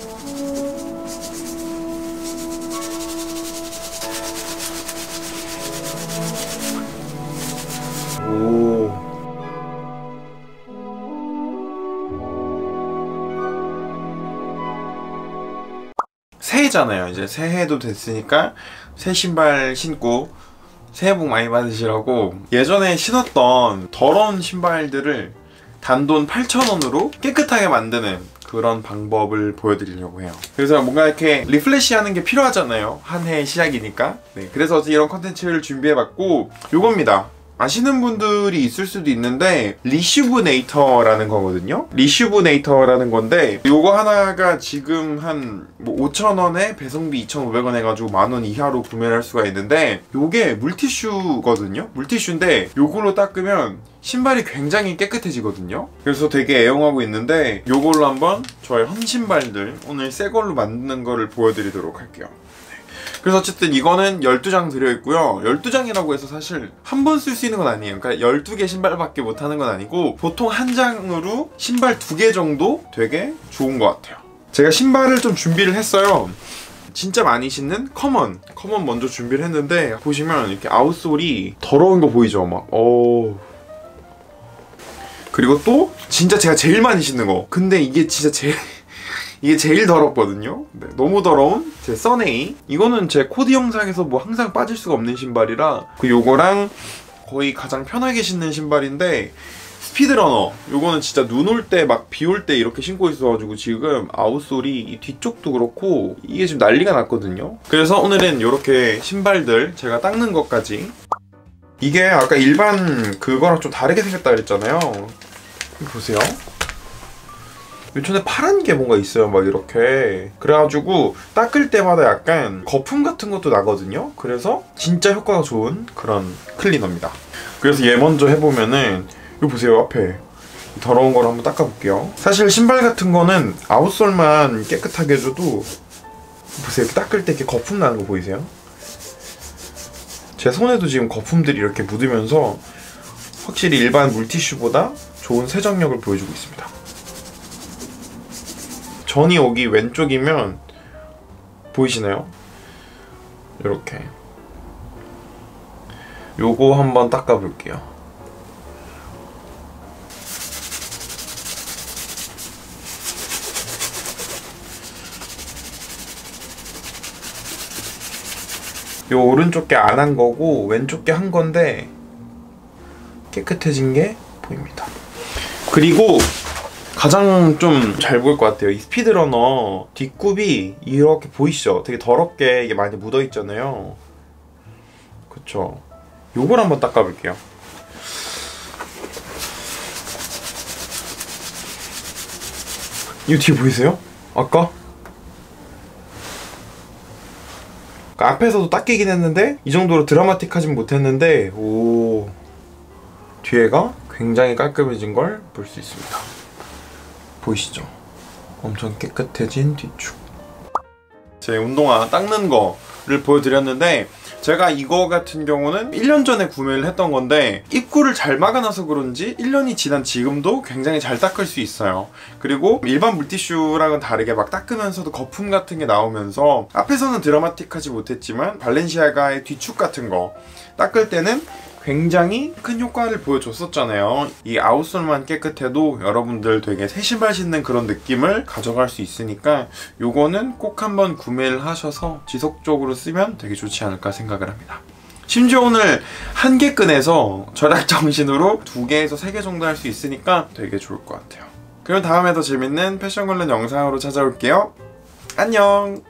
오. 새해잖아요. 이제 새해도 됐으니까 새 신발 신고 새해 복 많이 받으시라고 예전에 신었던 더러운 신발들을 단돈 8,000원으로 깨끗하게 만드는 그런 방법을 보여드리려고 해요. 그래서 뭔가 이렇게 리플레시 하는 게 필요하잖아요. 한 해의 시작이니까. 네, 그래서 이런 컨텐츠를 준비해봤고, 요겁니다. 아시는 분들이 있을 수도 있는데 리슈브네이터라는 거거든요. 리슈브네이터라는 건데 요거 하나가 지금 한 5,000원에 배송비 2,500원 해가지고 만원 이하로 구매를 할 수가 있는데, 요게 물티슈거든요. 물티슈인데 요걸로 닦으면 신발이 굉장히 깨끗해지거든요. 그래서 되게 애용하고 있는데 요걸로 한번 저의 헌신발들 오늘 새 걸로 만드는 거를 보여드리도록 할게요. 그래서 어쨌든 이거는 12장 들어있고요. 12장이라고 해서 사실 한 번 쓸 수 있는 건 아니에요. 그러니까 12개 신발밖에 못하는 건 아니고 보통 한 장으로 신발 2개 정도 되게 좋은 것 같아요. 제가 신발을 좀 준비를 했어요. 진짜 많이 신는 커먼 먼저 준비를 했는데, 보시면 이렇게 아웃솔이 더러운 거 보이죠? 막 그리고 또 진짜 제가 제일 많이 신는 거, 근데 이게 진짜 이게 제일 더럽거든요. 네, 너무 더러운 제 써네이. 이거는 제 코디 영상에서 뭐 항상 빠질 수가 없는 신발이라 요거랑 거의 가장 편하게 신는 신발인데, 스피드러너. 요거는 진짜 눈 올 때 막 비 올 때 이렇게 신고 있어가지고 지금 아웃솔이 이 뒤쪽도 그렇고 이게 지금 난리가 났거든요. 그래서 오늘은 요렇게 신발들 제가 닦는 것까지. 이게 아까 일반 그거랑 좀 다르게 생겼다 그랬잖아요. 보세요. 요즘에 파란 게 뭔가 있어요. 막 이렇게. 그래가지고 닦을 때마다 약간 거품 같은 것도 나거든요. 그래서 진짜 효과가 좋은 그런 클리너입니다. 그래서 얘 먼저 해보면은, 이거 보세요. 앞에 더러운 걸 한번 닦아볼게요. 사실 신발 같은 거는 아웃솔만 깨끗하게 해줘도, 보세요. 이렇게 닦을 때 이렇게 거품 나는 거 보이세요? 제 손에도 지금 거품들이 이렇게 묻으면서 확실히 일반 물티슈보다 좋은 세정력을 보여주고 있습니다. 전이 여기 왼쪽이면 보이시나요? 이렇게. 요거 한번 닦아볼게요. 요 오른쪽 게 안 한 거고 왼쪽 게 한 건데 깨끗해진 게 보입니다. 그리고 가장 좀 잘 보일 것 같아요. 이 스피드러너 뒷굽이 이렇게 보이시죠? 되게 더럽게 이게 많이 묻어 있잖아요. 그쵸? 요걸 한번 닦아볼게요. 이거 뒤에 보이세요? 아까? 앞에서도 닦이긴 했는데 이 정도로 드라마틱하진 못했는데, 오, 뒤에가 굉장히 깔끔해진 걸 볼 수 있습니다. 보이시죠? 엄청 깨끗해진 뒤축. 제 운동화 닦는 거를 보여드렸는데, 제가 이거 같은 경우는 1년 전에 구매를 했던 건데 입구를 잘 막아놔서 그런지 1년이 지난 지금도 굉장히 잘 닦을 수 있어요. 그리고 일반 물티슈랑은 다르게 막 닦으면서도 거품 같은 게 나오면서 앞에서는 드라마틱하지 못했지만 발렌시아가의 뒤축 같은 거 닦을 때는 굉장히 큰 효과를 보여줬었잖아요. 이 아웃솔만 깨끗해도 여러분들 되게 새 신발 신는 그런 느낌을 가져갈 수 있으니까 요거는 꼭 한번 구매를 하셔서 지속적으로 쓰면 되게 좋지 않을까 생각을 합니다. 심지어 오늘 한 개 끈에서 절약 정신으로 2개에서 3개 정도 할 수 있으니까 되게 좋을 것 같아요. 그럼 다음에 더 재밌는 패션 관련 영상으로 찾아올게요. 안녕!